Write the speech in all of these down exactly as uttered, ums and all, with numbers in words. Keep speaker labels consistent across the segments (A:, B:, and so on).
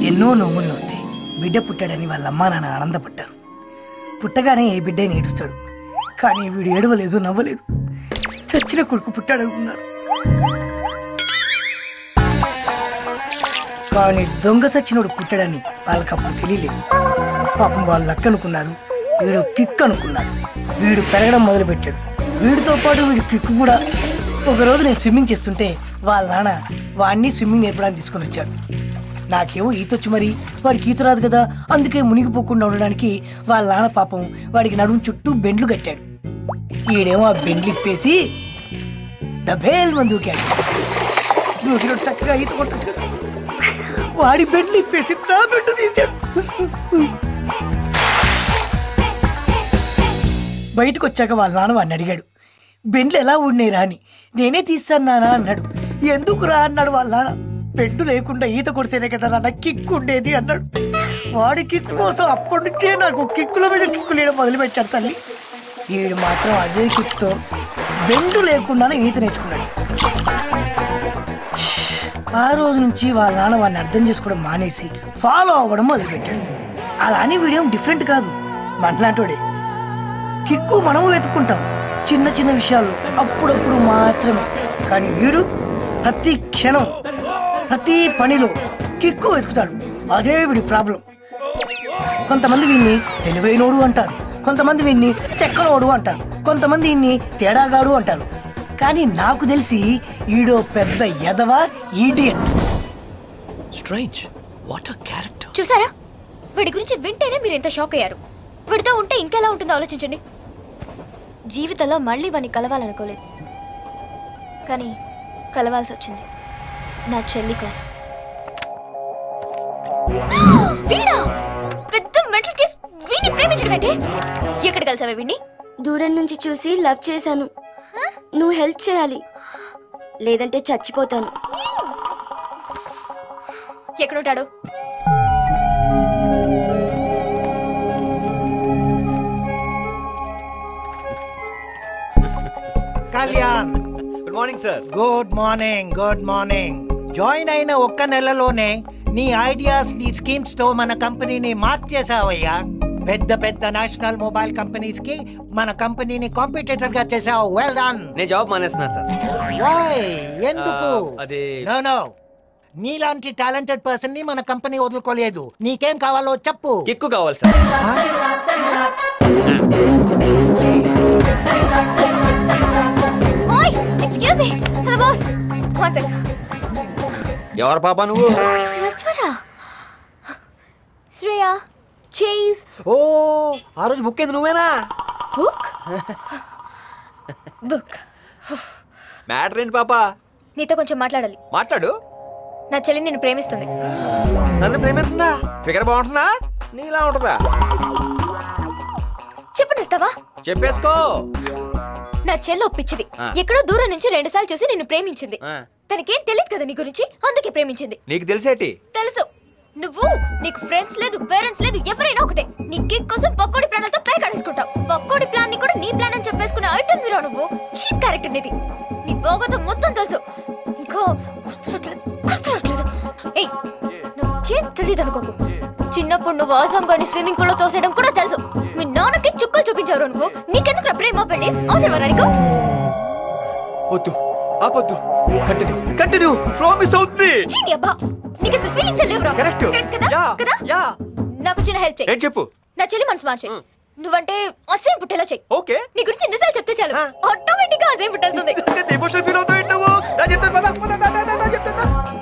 A: ఎన్నో నవ్వులు వస్తాయి. బిడ్డ పుట్టాడని వాళ్ళ అమ్మా నాన్న ఆనందపడ్డారు. పుట్టగానే ఏ బిడ్డ ఏడుస్తాడు, కానీ వీడు ఏడవలేదు, నవ్వలేదు. చచ్చిన కొడుకు పుట్టాడనుకున్నారు. కానీ దొంగ సచ్చినోడు పుట్టాడని వాళ్ళకి అప్పుడు తెలియలేదు. పాపం వాళ్ళు లక్ అనుకున్నారు, వీడు కిక్ అనుకున్నాడు. వీడు పెరగడం మొదలుపెట్టాడు. వీడితో పాటు వీడు కిక్ కూడా. ఒకరోజు నేను స్విమ్మింగ్ చేస్తుంటే వాళ్ళ నాన్న వాడిని స్విమ్మింగ్ నేర్పడానికి తీసుకొని వచ్చాడు. నాకేమో ఈతొచ్చు, మరి వాడికి ఈత రాదు కదా, అందుకే మునిగిపోకుండా ఉండడానికి వాళ్ళ నాన్న పాపం వాడికి నడుము చుట్టూ బెండ్లు కట్టాడు. ఈడేమో ఆ బెండ్లు ఇప్పేసి డబేల్ మంది దూకాడు. దూకినోడు చక్కగా ఈత కొట్టచ్చు కదా, వాడి బెండ్లు ఇప్పేసి నా బెండ్ తీశాడు. బయటకు వచ్చాక వాళ్ళ నాన్న వాడిని అడిగాడు, బెండ్లు ఎలా ఊడినాయిరా అని. నేనే తీస్తాను నానా అన్నాడు. ఎందుకు రా అన్నాడు వాళ్ళ నాన్న. బెండు లేకుండా ఈత కొడితేనే కదా నాన్న కిక్ ఉండేది అన్నాడు. వాడి కిక్ కోసం అప్పటి నుంచే నాకు కిక్కుల మీద కిక్కు లేయడం మొదలుపెట్టాడు తల్లి. వీడు మాత్రం అదే కిక్తో బెండు లేకుండానే ఈత నేర్చుకున్నాడు. ఆ రోజు నుంచి వాళ్ళ నాన్న వాడిని అర్థం చేసుకోవడం మానేసి ఫాలో అవ్వడం మొదలుపెట్టాడు. అలా అని వీడేం డిఫరెంట్ కాదు, మనలాంటోడే. కిక్కు మనము వెతుక్కుంటాం చిన్న చిన్న విషయాల్లో, అప్పుడప్పుడు మాత్రమే. కానీ వీడు ప్రతి క్షణం ప్రతి పనిలో కిక్కు వెతుకుతాడు. అదే వీడి ప్రాబ్లం. కొంతమంది వీడిని తెలివైనోడు అంటారు, కొంతమంది వీడిని తెక్కనోడు అంటారు, కొంతమంది వీడిని తేడాగాడు అంటారు. కానీ నాకు తెలిసి ఈడో పెద్ద ఎదవ idiot.
B: Strange, what a character.
C: చూసారా, వీడి గురించి వింటేనే మీరు ఎంత షాక్ అయ్యారు. వీడితో ఉంటే ఇంకెలా ఉంటుందో ఆలోచించండి. జీవితంలో మళ్ళీ వాడిని కలవాలనుకోలేదు, కానీ కలవాల్సి వచ్చింది నా చెల్లి కోసం. వీడా పెద్ద మెంటల్ కేస్. వీడిని ప్రేమించడం ఏంటి? ఎక్కడ కలిసావే వీడిని?
D: దూరం నుంచి చూసి లవ్ చేశాను. నువ్వు హెల్ప్ చేయాలి, లేదంటే చచ్చిపోతాను.
C: ఎక్కడుంటాడు?
E: Kalyan,
F: good morning sir.
E: Good morning. Good morning. Join అయిన ఒక్క నెలలోనే నీ ఐడియాస్, నీ స్కీమ్స్ తో మన కంపెనీని మార్చేసావయ్యా. పెద్ద పెద్ద నేషనల్ మొబైల్ కంపెనీస్ కి మన కంపెనీని కాంపిటేటర్ గా చేసావు. Well done.
F: నేను జాబ్ మానేస్తున్నాను సార్.
E: వై? ఎందుకు?
F: అది
E: నో నో నీలాంటి టాలెంటెడ్ పర్సన్ ని మన కంపెనీ వదులుకోలేదు. నీకేం కావాలో చెప్పు.
F: కిక్కు కావాలి సార్.
C: ఓయ్, excuse me. Hello boss, one second.
F: ఎవరు పాపా నువ్వు?
C: ఎవరా? శ్రేయ చేజ్.
F: ఓ, ఆ రోజు బుక్ ఏది నువ్వేనా?
C: బుక్ బుక్
F: మ్యాటర్ ఏంటి పాపా?
C: నీతో కొంచెం మాట్లాడాలి.
F: మాట్లాడు.
C: నా చెల్లి నిన్ను ప్రేమిస్తుంది.
F: నన్ను ప్రేమిస్తుందా? ఫిగర్ బాగుంటుందా? నీలా ఉంటుందా?
C: చెప్పనిస్తావా?
F: చెప్పేసుకో.
C: నా చెల్లి ఒప్పించింది. ఎక్కడో దూరం నుంచి రెండు సార్లు చూసి నిన్ను ప్రేమించింది. తనకేం తెలియదు కదా నీ గురించి, అందుకే ప్రేమించింది.
F: నీకు తెలిసేటి?
C: తెలుసు. నువ్వు, నీకు ఫ్రెండ్స్ లేదు, పేరెంట్స్ లేదు, ఎవరైనా ఒకటే. నీ కిక్ కోసం పక్కోడి ప్లాన్లతో పై కడేసుకుంటావు. పక్కోడి ప్లాన్ ని కూడా నీ ప్లాన్ అని చెప్పేసుకునే ఐటమ్ మీరు. నువ్వు చీప్ క్యారెక్టర్ నీది. నీ బాగోతం మొత్తం తెలుసు. ఇంకా గుర్తురట్లేదు గుర్తురట్లేదు ఏయ్, నాకేం తెలియదు అనుకోకు. చిన్నప్పుడు నువ్వు ఆసాం గాని స్విమ్మింగ్ పూల్ లో తోసేయడం కూడా తెలుసు. మీ నాన్నకి చుక్కలు చూపించావు నువ్వు. నీకెందుకు ప్రేమ పెళ్ళి అవసరమా నీకు?
F: వద్దు, ఆపొద్దు. Continue continue. ఫ్లో మిస్ అవుతుంది.
C: చీని అబ్బా, నీకు అసలు ఫీలింగ్స్ లేవురా.
F: కరెక్ట్
C: కదా కదా?
F: యా.
C: నాకు చిన్న హెల్ప్ చేయి.
F: ఏం చెప్పు?
C: నా చెల్లి మనసు మార్చే. నువ్వంటే అసేం పుట్టేలా చెయ్యి.
F: ఓకే.
C: నీ గురించి ఎన్నిసార్లు చెప్తే చాలు, ఆటోమేటిక్ గా అసేం పుట్టేస్తుంది.
F: ఎమోషనల్ ఫీల్ అవుతావు నువ్వు. నా చెప్తాను పద పద పద నా చెప్తాను.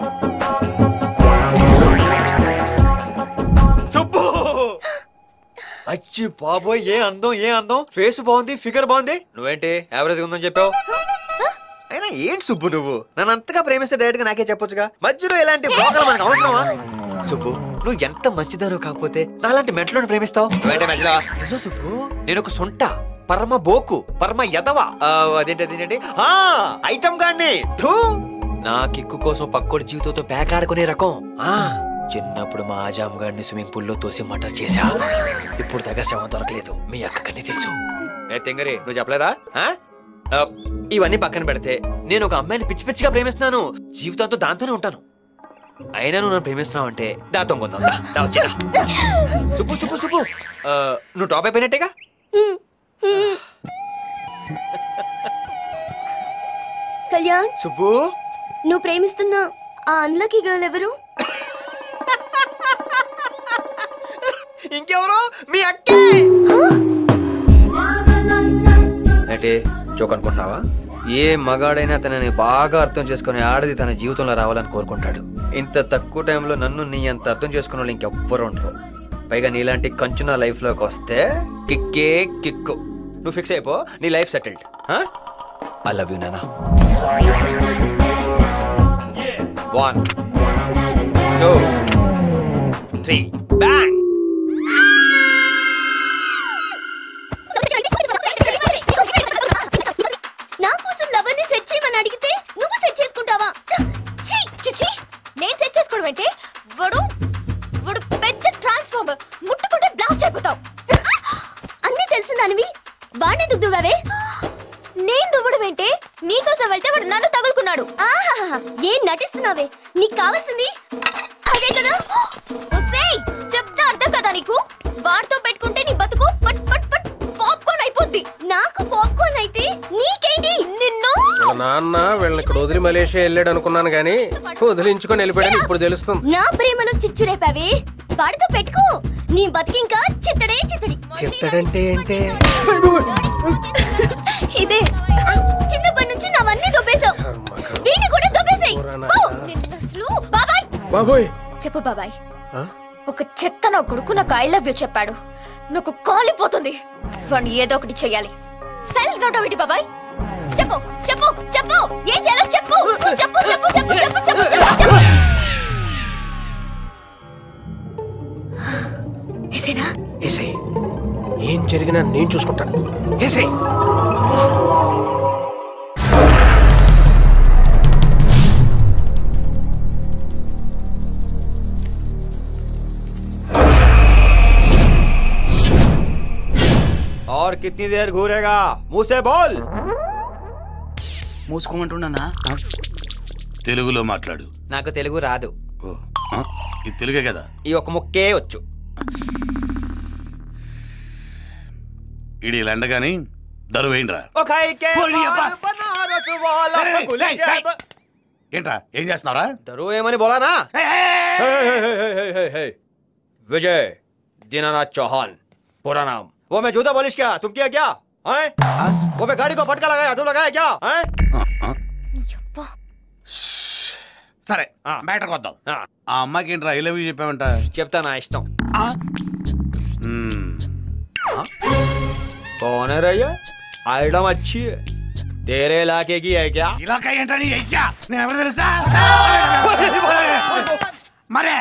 F: సుబ్బు, అచ్చి బాబోయ్, ఏ అందం ఏ అందం. ఫేస్ బాగుంది, ఫిగర్ బాగుంది. నువ్వేంటి యావరేజ్ ఉందని చెప్పావు? అయినా ఏంటి సుబ్బు నువ్వు? నన్ను అంతగా ప్రేమిస్తే డైరెక్ట్ గా నాకే చెప్పొచ్చుగా. మధ్యలో ఇలాంటి బ్రోకర్లు మనకు అవసరమా? సుబ్బు, నువ్వు ఎంత మంచిదానో కాకపోతే నాలాంటి మెట్లను ప్రేమిస్తావు. నువ్వేంటి మధ్యలో? నిజం సుబ్బు, నేను ఒక సొంట పరమ బోకు పరమ యదవ అదేంటి అదేంటి ఆ ఐటమ్ గాన్ని. నా కిక్కు కోసం పక్కోడి జీవితంతో పేకాడుకునే రకం. ఆ చిన్నప్పుడు మా ఆజాం గారిని స్విమ్మింగ్ పూల్ లో తోసి మటర్ చేశా. ఇప్పుడు దగ్గర శవం దొరకలేదు. మీ అక్కకన్నీ తెలుసు. ఏ తెంగరి, నువ్వు చెప్పలేదా? ఇవన్నీ పక్కన పెడితే నేను ఒక అమ్మాయిని పిచ్చి పిచ్చిగా ప్రేమిస్తున్నాను. జీవితంతో దాంతోనే ఉంటాను. అయినా నువ్వు నన్ను ప్రేమిస్తున్నావు అంటే దాతో కొందాం. సుబ్బు సుబ్బు సుబ్బు నువ్వు టాప్ అయిపోయినట్టేగా.
D: కళ్యాణ్,
F: సుబ్బు
D: నువ్వు ప్రేమిస్తున్నా ఆ అన్లకీ గర్ల్ ఎవరు?
F: ఇంకెవరు? మీ అక్కే. అంటే జోక్ అనుకుంటున్నావా? ఏ మగాడైనా తనని బాగా అర్థం చేసుకుని ఆడది తన జీవితంలో రావాలని కోరుకుంటాడు. ఇంత తక్కువ టైంలో నన్ను నీ అంత అర్థం చేసుకున్న వాళ్ళు ఇంకెవ్వరు ఉండరు. పైగా నీలాంటి కంచు నా లైఫ్ లోకి వస్తే కిక్కే కిక్కు. నువ్వు ఫిక్స్ అయిపో, నీ life settled. I love you నానా. One two three bang.
D: నా కోసం లవర్ ని సెట్ చేయమని అడిగితే నువ్వు సెట్ చేసుకుంటావా?
C: నేను సెట్ చేసుకోవడం అంటే వాడు వాడు పెద్ద ట్రాన్స్ఫార్మర్, ముట్టుకుంటే బ్లాస్ట్ అయిపోతావు.
D: అన్నీ తెలిసిందానివి వాడిని దువ్వువే.
C: నేను దువ్వడం ఏంటే? నీకోసం వెళ్తే వాడు నన్ను తగులుకున్నాడు.
D: ఆహాహా, ఏం నటిస్తున్నావే? నీకు కావాల్సింది అదే కదా.
C: ఒసేయ్, చెప్తా అర్థం కదా నీకు? వాడితో పెట్టుకుంటే నీ బతుకు పట్ పట్ పట్ పాప్కార్న్ అయిపోద్ది.
D: నాకు పాప్కార్న్ అయితే నీకేంటి?
C: నిన్ను
G: నాన్న వీళ్ళని ఇక్కడ వదిలి మలేషియా వెళ్ళాడు అనుకున్నాను గానీ వదిలించుకొని వెళ్ళిపోయాడు ఇప్పుడు తెలుస్తుంది.
D: నా ప్రేమలో చిచ్చు రేపావే. వాడితో పెట్టుకో, నీ బతికింకా చిత్తడే చిత్తడి.
G: చిత్తడంటే ఏంటే?
D: ఇదే చిన్నప్పటి నుంచి నావన్నీ దొబ్బేశావు, వీడిని కూడా దొబ్బేసాయి.
C: బాబాయ్
G: బాబోయ్,
C: చెప్పు బాబాయ్. ఒక చెత్త నా కొడుకు నాకు ఐ లవ్ యూ చెప్పాడు. నాకు కాలిపోతుంది. వాడిని ఏదో ఒకటి చెయ్యాలి. సైలెంట్ గా ఉంటావు బాబాయ్. చెప్పు చెప్పు చెప్పు, ఏం చేయాలో చెప్పు. చెప్పు చెప్పు చెప్పు చెప్పు చెప్పు చెప్పు చెప్పు. ఏసేనా?
G: ఏసై, ఏం జరిగినా నేను చూసుకుంటాను. ఏసై.
F: और कितनी देर घूरेगा? मुंह से बोल.
H: మూసుకోమంటున్నానా?
I: తెలుగులో మాట్లాడు.
F: నాకు తెలుగు రాదు.
I: ఇది తెలుగే కదా?
F: ఈ ఒక ముక్కే వచ్చు.
I: ఇడి లండగాని దరువేండ్రా. ఏంట్రా ఏం చేస్తున్నారా?
F: దరువు ఏమని బోలానా? विजय दीनानाथ चौहान पूरा नाम. वो मैं जूता पॉलिश क्या तुम किया क्या? हैं? वो मैं गाड़ी को फटका लगाया तुम लगाया क्या? हैं?
I: సరే మ్యాటర్ కొద్దాం. ఆ అమ్మాయికి ఏంట్రా ఐ లవ్ యూ చెప్పావంట?
F: చెప్తా నా ఇష్టం. कौन है रैया? आइटम अच्छी है. तेरे इलाके की है क्या?
I: ఇలాకా ఏంటని అయ్యా నేను ఎవరు తెలుసా? మరే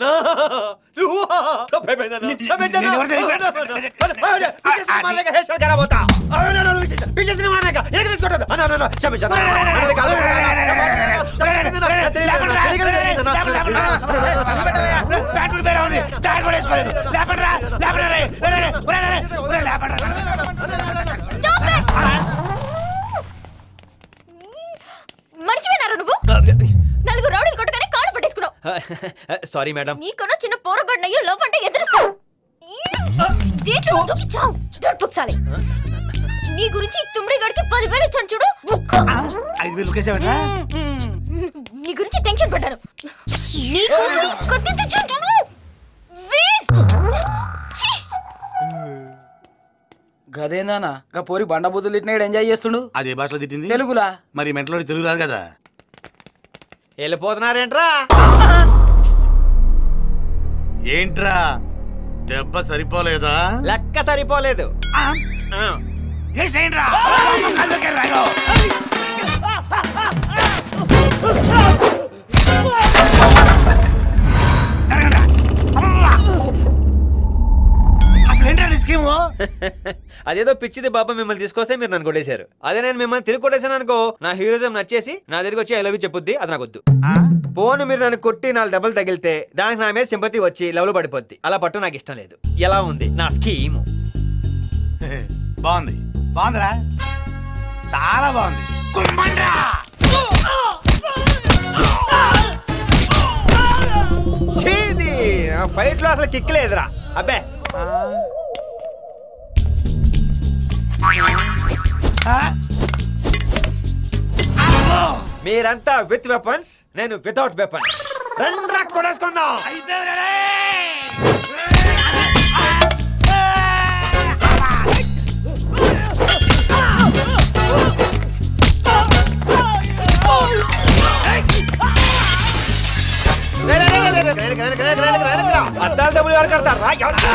C: మనిషివేనారా నువ్వు? నలుగురు రౌడీలు కొట్టగానే కాళ్ళు పట్టేసుకున్నావు.
F: Sorry madam.
C: నీకన్నా చిన్న పోరగొడ్నయ్యో లవ్ అంటే ఎదురుస్తావు. దేంట్లో దూకి చావు దొడ్పుక్సాలి. నీ గురించి తుమ్మిడి గడికి పదివేలు ఇచ్చాను చూడు.
I: ఐదు వేలు కేసేవా?
C: నీ గురించి టెన్షన్ పడ్డాను. నీ కోసం కత్తి తెచ్చాను చూడు. వేస్ట్.
H: గదేందానా గా పోరి బండ బుద్ధులు తిట్టినాడు ఎంజాయ్ చేస్తుండు.
I: అదే భాషలో తిట్టింది
H: తెలుగులా?
I: మరి మెంటలో తెలుగు రాదు కదా.
F: వెళ్ళిపోతున్నారేంట్రా?
I: ఏంట్రా దెబ్బ సరిపోలేదా?
F: లెక్క సరిపోలేదు. అదేదో పిచ్చిది బాబా మిమ్మల్ని తీసుకొస్తే మీరు నన్ను కొట్టేశారు. అదే నేను మిమ్మల్ని తిరిగి కొట్టేశాను అనుకో, నా హీరోజం నచ్చేసి నా దగ్గరికి వచ్చి ఐ లవ్ యూ చెప్పుద్ది. అది నాకు వద్దు. పోను మీరు నన్ను కొట్టి నాలుగు దెబ్బలు తగిలితే దానికి నా మీద సింపతి వచ్చి లవ్ లో పడిపోద్ది. అలా పట్టు నాకు ఇష్టం లేదు. ఎలా ఉంది నా స్కీమ్?
I: బాగుంది బాగుందిరా, చాలా బాగుంది.
F: ఫైట్ లో అసలు కిక్ లేదురా. అబ్బే మీరంతా విత్ వెపన్స్, నేను వితౌట్ వెపన్స్. రండ్రా కొడేసుకుందాం. అద్దాలు డబ్బులు ఎవరు కడతారా?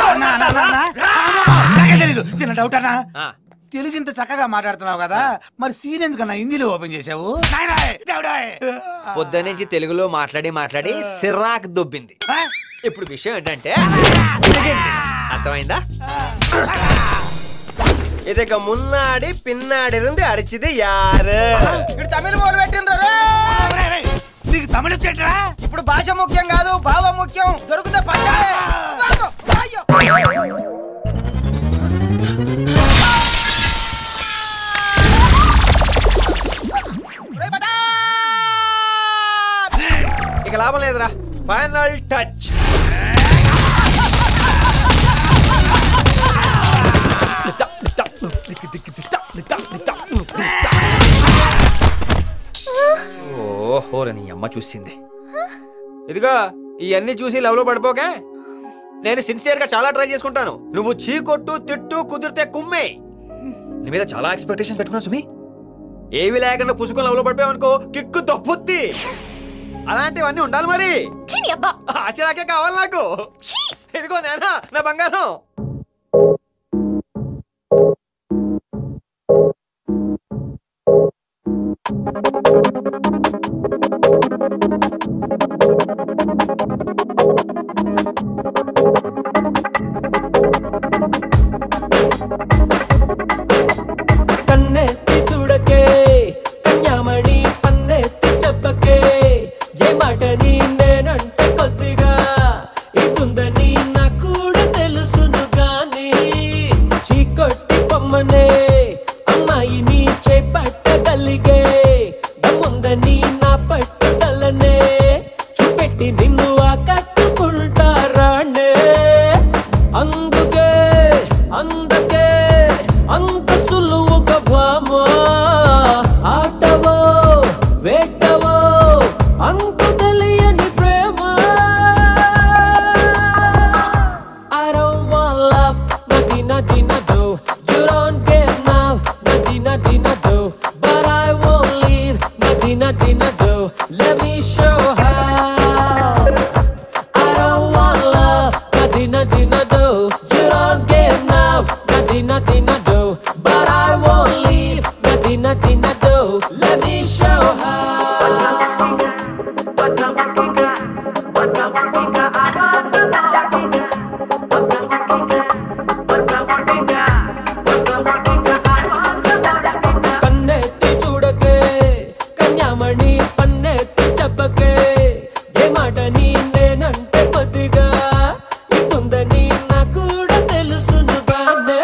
I: తెలీదు. చిన్న డౌట్ అన్నా, తెలుగు ఇంత చక్కగా మాట్లాడుతున్నావు కదా, మరి సీన్ ఎందుకన్నా హిందీలో ఓపెన్ చేసావు?
F: పొద్దు నుంచి తెలుగులో మాట్లాడి మాట్లాడి సిరాక్ దొబ్బింది. ఇప్పుడు విషయం ఏంటంటే అర్థమైందా? ఇదిక మున్నాడి పిన్నాడి నుండి అడిచిది యారు.
H: ఇప్పుడు తమిళ మొదలు పెట్టిండ్రు.
I: నీకు తమిళ వచ్చేట్రా?
H: ఇప్పుడు భాష ముఖ్యం కాదు, భావం ముఖ్యం. దొరికితే పట్టాలే.
F: ఇక లాభం లేదురా. Final touch. ఓహో నీ అమ్మ చూసింది. ఇదిగా ఇవన్నీ చూసి లవ్ లో పడిపోకే. నేను సిన్సియర్ గా చాలా ట్రై చేసుకుంటాను. నువ్వు చీకొట్టు తిట్టు కుదిరితే కుమ్మే. నీ మీద చాలా ఎక్స్పెక్టేషన్స్ పెట్టుకున్నాను సుమి. ఏవి లేకుండా పుసుకొని లవ్ లో పడిపోయావనుకో కిక్కు తప్పుద్ది. అలాంటివన్నీ ఉండాలి మరి. ఆచరాకే కావాలి నాకు. ఇదిగో నేనా నా బంగారం.
J: కన్నెత్తి చూడకే కన్యామణి, పన్నెత్తి చెప్పకే ఏ మాటని నేనంటే కొద్దిగా ఇటుందని నాకు కూడా తెలుసును గాని, చీకొట్టి పొమ్మనే అమ్మాయిని చేపట్టగలిగే దమ్ముందని నా పట్టుదలనే చూపెట్టి నిన్ను ఆకట్టుకుంటారానే. అందుకే అందకే అంత సులువుగా భామా ఆటవో వేటవో అంత తెలియని ప్రేమ. I don't want love, nothing, nothing, no. You don't give now, nothing, nothing, no. But I won't leave, nothing, nothing, no. Let me show how. I don't want love, nothing, nothing, no. You don't give now, nothing, nothing, no. But I won't leave, nothing, nothing, no. Let me show how. కన్నెత్తి చూడకే కన్యామణి, పన్నెత్తి చెప్పకే ఏ మాటని నేనంటే కొద్దిగా ఇటుందని నాకు కూడా తెలుసును గానే.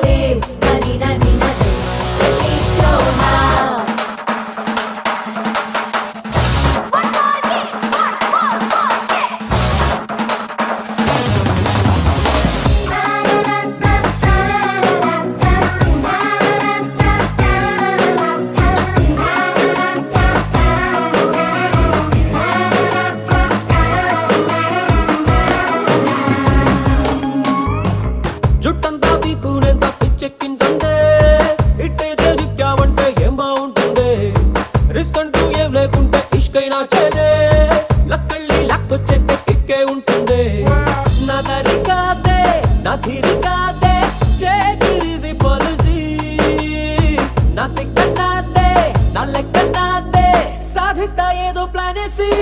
J: leave. Nadina, Dina, do. Let me show how. One more kick, one more, more kick. జుట్టంతా పీకునేంత పిచ్చెక్కిందందే ఇట్టయితే దిక్కావంటే ఏం బాగుంటుందే risk అంటూ ఏం లేకుంటే ఇష్కైనా చేదే లక్కళ్ళి లక్కొచ్చేస్తే కిక్కే ఉంటుందే నా దరి కాదే నా ధీరి కాదే టేక్ ఇట్ ఈజీ పాలసీ నా తిక్క నాదే నా లెక్క నాదే సాధిస్తా ఏదో ప్లాన్ వేసి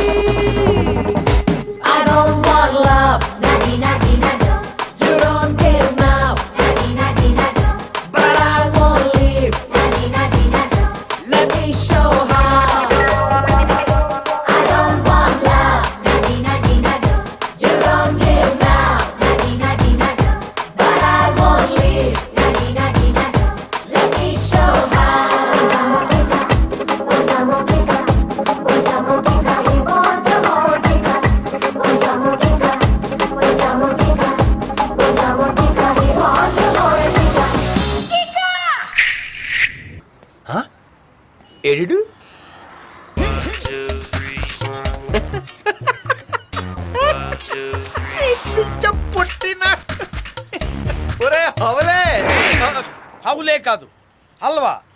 J: I don't want love. Nadina, Dina, do. You don't give now. Nadina, Dina, do. But I won't leave. Nadina, Dina, do. Let me show how. I don't want love. Nadina, Dina, do. You don't give now. Nadina, Dina, do. But I won't leave. Nadina, Dina, do. Let me show how. Want some more kika? Want some more kika? He wants some more kika. Want some more kika? Want some more kika? Want some more kika? He wants some more kika. Kika!
F: ఎడిడు
H: పుట్టిన
F: ఒరే హవలే
H: హౌలే కాదు హల్వా